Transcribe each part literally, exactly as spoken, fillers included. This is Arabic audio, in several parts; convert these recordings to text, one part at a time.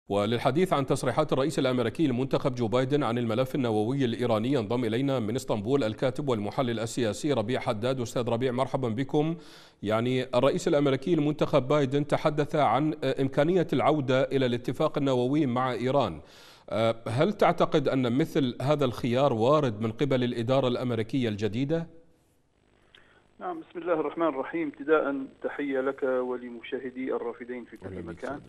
وللحديث عن تصريحات الرئيس الأمريكي المنتخب جو بايدن عن الملف النووي الإيراني ينضم إلينا من اسطنبول الكاتب والمحلل السياسي ربيع حداد. أستاذ ربيع، مرحبا بكم. يعني الرئيس الأمريكي المنتخب بايدن تحدث عن إمكانية العودة إلى الاتفاق النووي مع إيران. هل تعتقد أن مثل هذا الخيار وارد من قبل الإدارة الأمريكية الجديدة؟ نعم، بسم الله الرحمن الرحيم. ابتداء تحية لك ولمشاهدي الرافدين في كل مكان.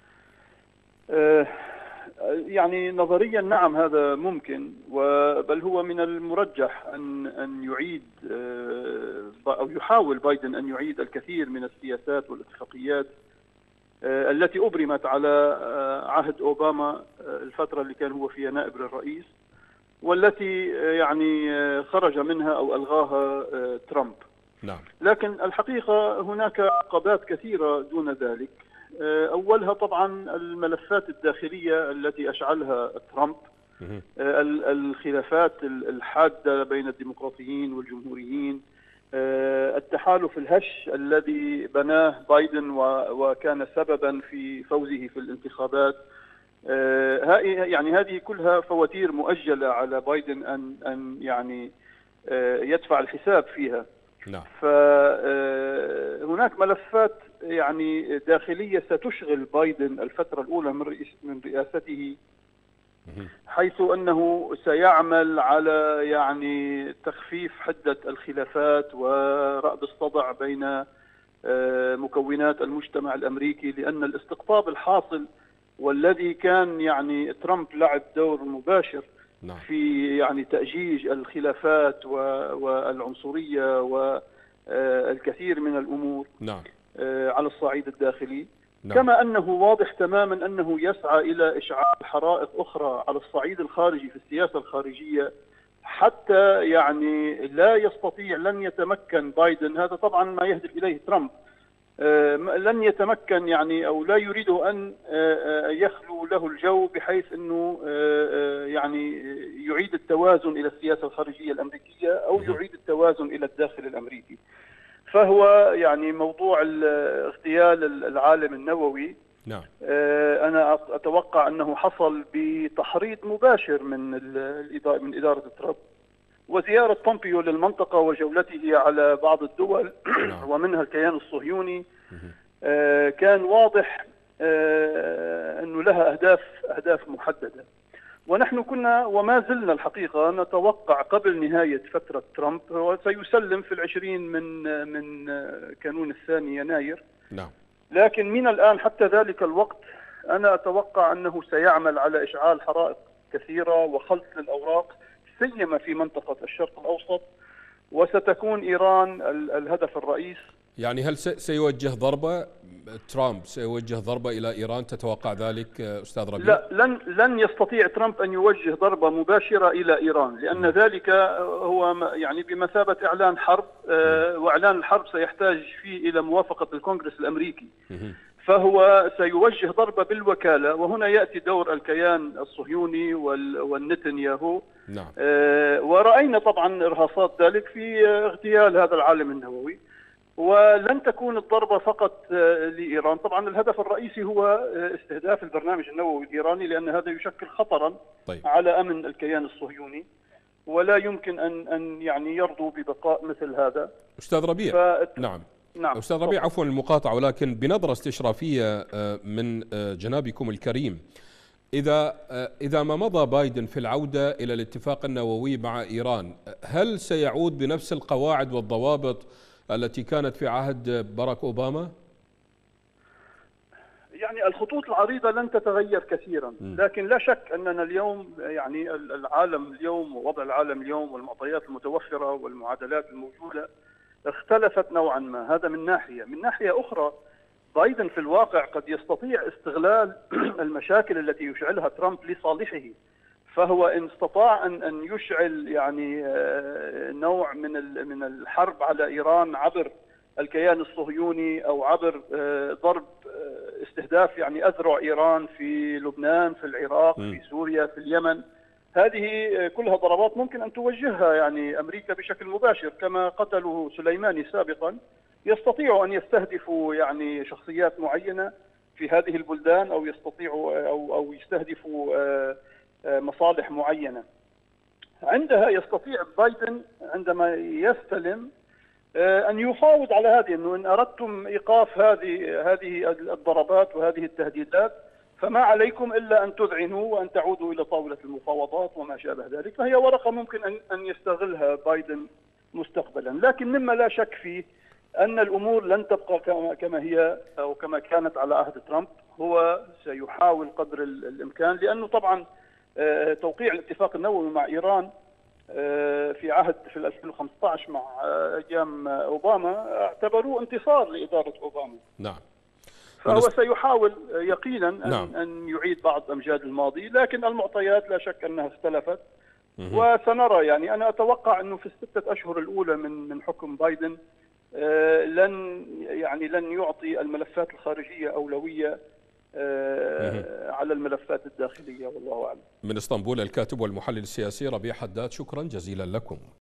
آه يعني نظريا نعم، هذا ممكن، بل هو من المرجح أن أن يعيد آه أو يحاول بايدن أن يعيد الكثير من السياسات والاتفاقيات آه التي أبرمت على آه عهد أوباما آه الفترة اللي كان هو فيها نائب للرئيس، والتي آه يعني آه خرج منها أو ألغاها آه ترامب. نعم. لكن الحقيقة هناك عقبات كثيرة دون ذلك. أولها طبعا الملفات الداخلية التي أشعلها ترامب، الخلافات الحادة بين الديمقراطيين والجمهوريين، التحالف الهش الذي بناه بايدن وكان سببا في فوزه في الانتخابات. يعني هذه كلها فواتير مؤجلة على بايدن أن أن يعني يدفع الحساب فيها. نعم. فهناك ملفات يعني داخلية ستشغل بايدن الفترة الأولى من رئاسته، حيث أنه سيعمل على يعني تخفيف حدة الخلافات ورأب الصدع بين مكونات المجتمع الأمريكي، لأن الاستقطاب الحاصل والذي كان يعني ترامب لعب دور مباشر نعم. في يعني تأجيج الخلافات والعنصرية والكثير من الأمور نعم. على الصعيد الداخلي. نعم. كما أنه واضح تماما أنه يسعى إلى إشعال حرائق أخرى على الصعيد الخارجي في السياسة الخارجية، حتى يعني لا يستطيع، لن يتمكن بايدن، هذا طبعا ما يهدف إليه ترامب، لن يتمكن يعني أو لا يريد أن يخلو له الجو بحيث أنه يعني يعيد التوازن إلى السياسة الخارجية الأمريكية أو يعيد التوازن إلى الداخل الأمريكي. فهو يعني موضوع اغتيال العالم النووي. نعم. أنا أتوقع أنه حصل بتحريض مباشر من من إدارة ترامب، وزيارة بومبيو للمنطقة وجولته على بعض الدول نعم. ومنها الكيان الصهيوني كان واضح أنه لها أهداف أهداف محددة. ونحن كنا وما زلنا الحقيقة نتوقع قبل نهاية فترة ترامب وسيسلم في العشرين من من كانون الثاني يناير. نعم. لكن من الآن حتى ذلك الوقت أنا أتوقع أنه سيعمل على إشعال حرائق كثيرة وخلط للأوراق، سيما في منطقة الشرق الأوسط، وستكون إيران الهدف الرئيس. يعني هل سيوجه ضربة ترامب سيوجه ضربة إلى إيران؟ تتوقع ذلك أستاذ ربيع؟ لا، لن لن يستطيع ترامب أن يوجه ضربة مباشرة إلى إيران، لأن م. ذلك هو يعني بمثابة إعلان حرب، آه وإعلان الحرب سيحتاج فيه إلى موافقة الكونغرس الأمريكي. م. فهو سيوجه ضربة بالوكالة، وهنا يأتي دور الكيان الصهيوني والنتنياهو. نعم. آه ورأينا طبعا إرهاصات ذلك في اغتيال هذا العالم النووي. ولن تكون الضربة فقط لإيران، طبعا الهدف الرئيسي هو استهداف البرنامج النووي الإيراني، لأن هذا يشكل خطرا طيب. على أمن الكيان الصهيوني، ولا يمكن أن أن يعني يرضوا ببقاء مثل هذا. أستاذ ربيع. ف... نعم. نعم. أستاذ ربيع، عفوا المقاطعة، ولكن بنظرة استشرافية من جنابكم الكريم، إذا إذا ما مضى بايدن في العودة إلى الاتفاق النووي مع إيران، هل سيعود بنفس القواعد والضوابط التي كانت في عهد باراك أوباما؟ يعني الخطوط العريضة لن تتغير كثيرا، لكن لا شك أننا اليوم يعني العالم اليوم ووضع العالم اليوم والمعطيات المتوفرة والمعادلات الموجودة اختلفت نوعا ما. هذا من ناحية. من ناحية أخرى، بايدن في الواقع قد يستطيع استغلال المشاكل التي يشعلها ترامب لصالحه. فهو إن استطاع أن أن يشعل يعني نوع من من الحرب على إيران عبر الكيان الصهيوني أو عبر ضرب استهداف يعني أذرع إيران في لبنان، في العراق، في سوريا، في اليمن، هذه كلها ضربات ممكن أن توجهها يعني أمريكا بشكل مباشر، كما قتلوا سليماني سابقا. يستطيعوا أن يستهدفوا يعني شخصيات معينة في هذه البلدان أو يستطيعوا أو أو يستهدفوا مصالح معينة. عندها يستطيع بايدن عندما يستلم أن يفاوض على هذه، أنه إن أردتم إيقاف هذه هذه الضربات وهذه التهديدات فما عليكم إلا أن تذعنوا وأن تعودوا إلى طاولة المفاوضات وما شابه ذلك. فهي ورقة ممكن أن أن يستغلها بايدن مستقبلا، لكن مما لا شك فيه أن الأمور لن تبقى كما هي أو كما كانت على عهد ترامب. هو سيحاول قدر الإمكان، لأنه طبعا توقيع الاتفاق النووي مع إيران في عهد في ألفين وخمسة عشر مع أيام أوباما اعتبروه انتصار لإدارة أوباما. نعم. فهو سيحاول يقينا أن, نعم. أن يعيد بعض أمجاد الماضي، لكن المعطيات لا شك أنها اختلفت. وسنرى، يعني أنا أتوقع أنه في الستة أشهر الأولى من من حكم بايدن لن يعني لن يعطي الملفات الخارجية أولوية على الملفات الداخلية، والله أعلم. من اسطنبول الكاتب والمحلل السياسي ربيع حداد، شكرا جزيلا لكم.